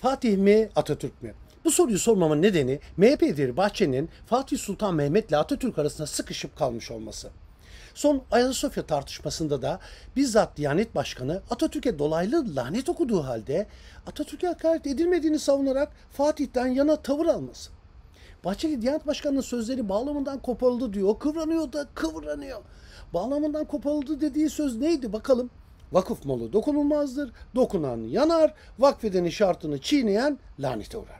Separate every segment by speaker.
Speaker 1: Fatih mi, Atatürk mü? Bu soruyu sormamın nedeni MHP lideri Bahçeli'nin Fatih Sultan Mehmet ile Atatürk arasında sıkışıp kalmış olması. Son Ayasofya tartışmasında da bizzat Diyanet Başkanı Atatürk'e dolaylı lanet okuduğu halde Atatürk'e hakaret edilmediğini savunarak Fatih'ten yana tavır alması. Bahçeli Diyanet Başkanı'nın sözleri bağlamından koparıldı diyor. Kıvranıyor da kıvranıyor. Bağlamından koparıldı dediği söz neydi bakalım? Vakıf malı dokunulmazdır. Dokunan yanar. Vakfedenin şartını çiğneyen lanete uğrar.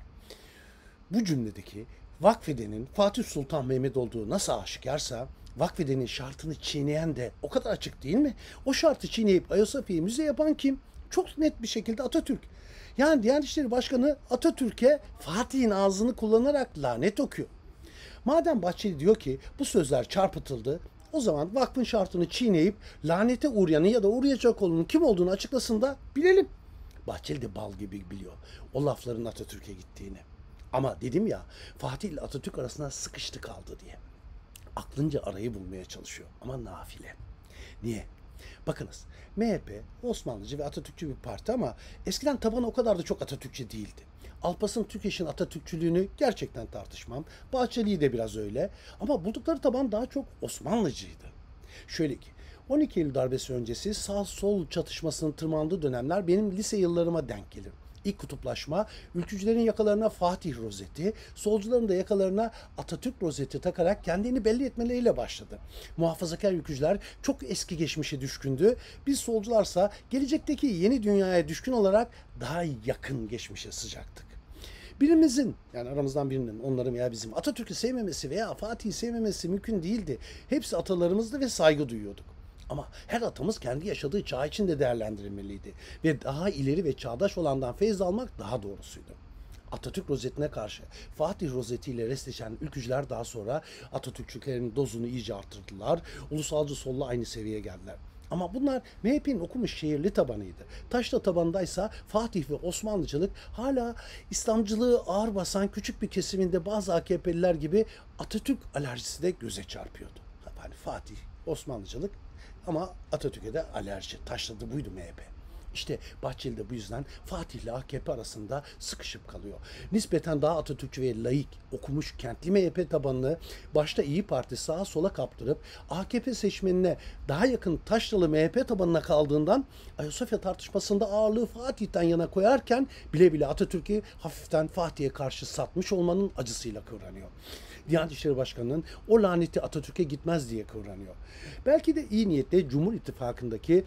Speaker 1: Bu cümledeki vakfedenin Fatih Sultan Mehmet olduğu nasıl aşikarsa vakfedenin şartını çiğneyen de o kadar açık değil mi? O şartı çiğneyip Ayasofya'yı müze yapan kim? Çok net bir şekilde Atatürk. Yani Diyanet İşleri Başkanı Atatürk'e Fatih'in ağzını kullanarak lanet okuyor. Madem Bahçeli diyor ki bu sözler çarpıtıldı, o zaman vakfın şartını çiğneyip lanete uğrayanı ya da uğrayacak olanın kim olduğunu açıklasın da bilelim. Bahçeli de bal gibi biliyor o lafların Atatürk'e gittiğini. Ama dedim ya Fatih ile Atatürk arasında sıkıştı kaldı diye. Aklınca arayı bulmaya çalışıyor ama nafile. Niye? Bakınız MHP Osmanlıcı ve Atatürkçü bir parti ama eskiden tabanı o kadar da çok Atatürkçü değildi. Alparslan Türkeş'in Atatürkçülüğünü gerçekten tartışmam. Bahçeli'yi de biraz öyle. Ama buldukları taban daha çok Osmanlıcıydı. Şöyle ki 12 Eylül darbesi öncesi sağ sol çatışmasının tırmandığı dönemler benim lise yıllarıma denk gelir. İlk kutuplaşma ülkücülerin yakalarına Fatih rozeti, solcuların da yakalarına Atatürk rozeti takarak kendini belli etmeleriyle başladı. Muhafazakar ülkücüler çok eski geçmişe düşkündü. Biz solcularsa gelecekteki yeni dünyaya düşkün olarak daha yakın geçmişe sıcaktık. Birimizin yani aramızdan birinin onların veya bizim Atatürk'ü sevmemesi veya Fatih'i sevmemesi mümkün değildi. Hepsi atalarımızdı ve saygı duyuyorduk. Ama her atamız kendi yaşadığı çağ içinde değerlendirilmeliydi. Ve daha ileri ve çağdaş olandan feyz almak daha doğrusuydu. Atatürk rozetine karşı Fatih rozetiyle restleşen ülkücüler daha sonra Atatürkçülerin dozunu iyice arttırdılar. Ulusalcı solla aynı seviyeye geldiler. Ama bunlar MHP'nin okumuş şehirli tabanıydı. Taşra tabanındaysa Fatih ve Osmanlıcılık hala İslamcılığı ağır basan küçük bir kesiminde bazı AKP'liler gibi Atatürk alerjisi de göze çarpıyordu. Yani Fatih, Osmanlıcılık ama Atatürk'e de alerji. Taşladı buydu MHP. İşte Bahçeli de bu yüzden Fatih ile AKP arasında sıkışıp kalıyor. Nispeten daha Atatürkçü ve laik, okumuş kentli MHP tabanını başta İyi Parti sağa sola kaptırıp AKP seçmenine daha yakın Taşralı MHP tabanına kaldığından Ayasofya tartışmasında ağırlığı Fatih'ten yana koyarken bile bile Atatürk'ü hafiften Fatih'e karşı satmış olmanın acısıyla kıvranıyor. Diyanet İşleri Başkanı'nın o laneti Atatürk'e gitmez diye kıvranıyor. Belki de iyi niyetle Cumhur İttifakı'ndaki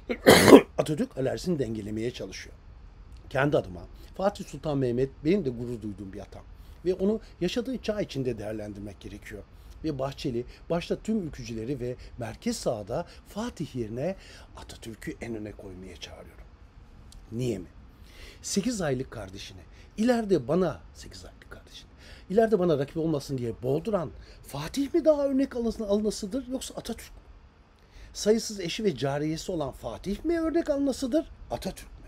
Speaker 1: Atatürk alerjisini dengelemeye çalışıyor. Kendi adıma Fatih Sultan Mehmet benim de gurur duyduğum bir atam. Ve onu yaşadığı çağ içinde değerlendirmek gerekiyor. Ve Bahçeli başta tüm ülkücüleri ve merkez sağda Fatih yerine Atatürk'ü en öne koymaya çağırıyorum. Niye mi? 8 aylık kardeşini, ileride bana 8 aylık kardeşini, ileride bana rakip olmasın diye boğduran Fatih mi daha örnek alınasıdır yoksa Atatürk mü? Sayısız eşi ve cariyesi olan Fatih mi örnek alınasıdır, Atatürk mü?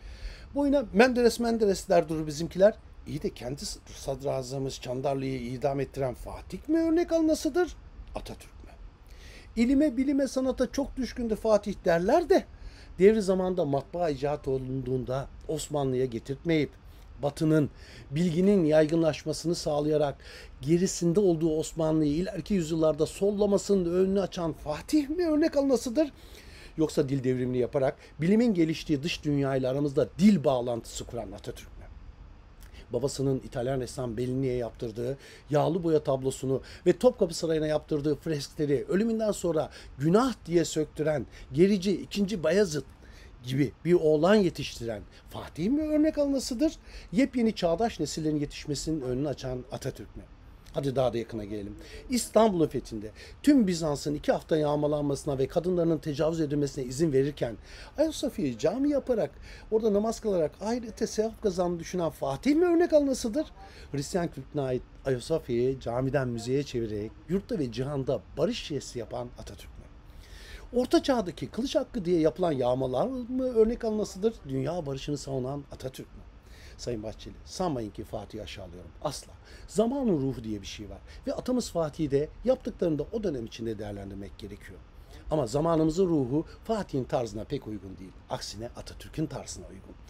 Speaker 1: Boyuna Menderes der durur bizimkiler. İyi de kendi sadrazamımız Çandarlı'yı idam ettiren Fatih mi örnek alınasıdır, Atatürk mü? İlime, bilime, sanata çok düşkündü Fatih derler de devri zamanda matbaa icat olunduğunda Osmanlı'ya getirtmeyip Batı'nın bilginin yaygınlaşmasını sağlayarak gerisinde olduğu Osmanlı'yı ileriki yüzyıllarda sollamasının önünü açan Fatih mi örnek alınasıdır? Yoksa dil devrimini yaparak bilimin geliştiği dış dünya ile aramızda dil bağlantısı kuran Atatürk mü? Babasının İtalyan ressam Bellini'ye yaptırdığı yağlı boya tablosunu ve Topkapı Sarayı'na yaptırdığı freskleri ölümünden sonra günah diye söktüren gerici 2. Bayezid gibi bir oğlan yetiştiren Fatih mi örnek alınasıdır? Yepyeni çağdaş nesillerin yetişmesinin önünü açan Atatürk mü? Hadi daha da yakına gelelim. İstanbul'un fethinde tüm Bizans'ın 2 hafta yağmalanmasına ve kadınlarının tecavüz edilmesine izin verirken Ayasofya'yı cami yaparak orada namaz kılarak ahirete sevap kazandığını düşünen Fatih mi örnek alınasıdır? Hristiyan kültüne ait Ayasofya'yı camiden müzeye çevirerek yurtta ve cihanda barış jesti yapan Atatürk mü? Orta Çağ'daki kılıç hakkı diye yapılan yağmalar mı örnek alınasıdır? Dünya barışını savunan Atatürk mü? Sayın Bahçeli, sanmayın ki Fatih'i aşağılıyorum. Asla. Zamanın ruhu diye bir şey var. Ve atamız Fatih'i de yaptıklarını da o dönem içinde değerlendirmek gerekiyor. Ama zamanımızın ruhu Fatih'in tarzına pek uygun değil. Aksine Atatürk'ün tarzına uygun.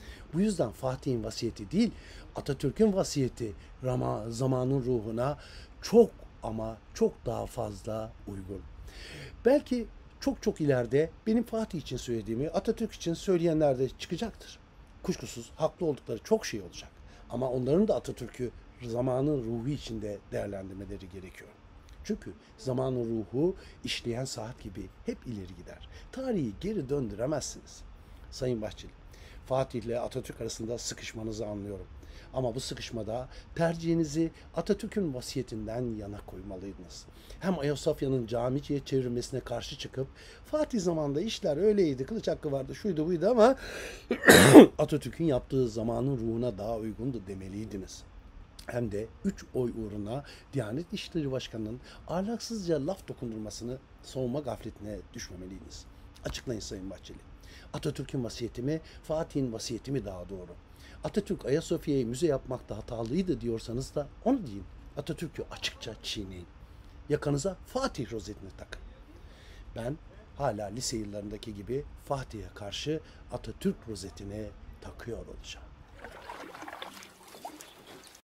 Speaker 1: Bu yüzden Fatih'in vasiyeti değil, Atatürk'ün vasiyeti zamanın ruhuna çok ama çok daha fazla uygun. Belki çok çok ileride benim Fatih için söylediğimi Atatürk için söyleyenler de çıkacaktır. Kuşkusuz haklı oldukları çok şey olacak. Ama onların da Atatürk'ü zamanın ruhu içinde değerlendirmeleri gerekiyor. Çünkü zamanın ruhu işleyen saat gibi hep ileri gider. Tarihi geri döndüremezsiniz. Sayın Bahçeli, Fatih ile Atatürk arasında sıkışmanızı anlıyorum. Ama bu sıkışmada tercihinizi Atatürk'ün vasiyetinden yana koymalıydınız. Hem Ayasofya'nın camiciye çevrilmesine karşı çıkıp Fatih zamanında işler öyleydi, kılıç hakkı vardı, şuydu buydu ama Atatürk'ün yaptığı zamanın ruhuna daha uygundu demeliydiniz. Hem de 3 oy uğruna Diyanet İşleri Başkanı'nın ahlaksızca laf dokundurmasını savunma gafletine düşmemeliydiniz. Açıklayın Sayın Bahçeli. Atatürk'ün vasiyeti mi, Fatih'in vasiyeti mi daha doğru? Atatürk Ayasofya'yı müze yapmakta hatalıydı diyorsanız da onu deyin. Atatürk'ü açıkça çiğneyin. Yakanıza Fatih rozetini takın. Ben hala lise yıllarındaki gibi Fatih'e karşı Atatürk rozetini takıyor olacağım.